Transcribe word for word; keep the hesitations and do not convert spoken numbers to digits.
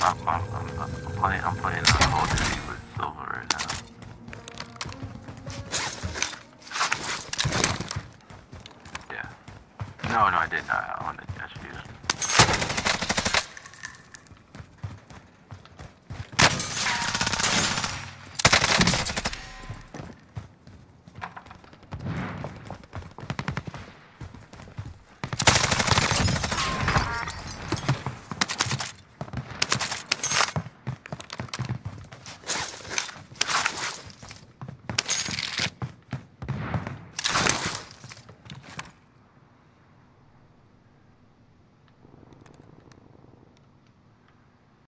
I'm, I'm, I'm, I'm playing, I'm playing uh, Call of Duty with Silver right now. Yeah. No, no, I didn't. I,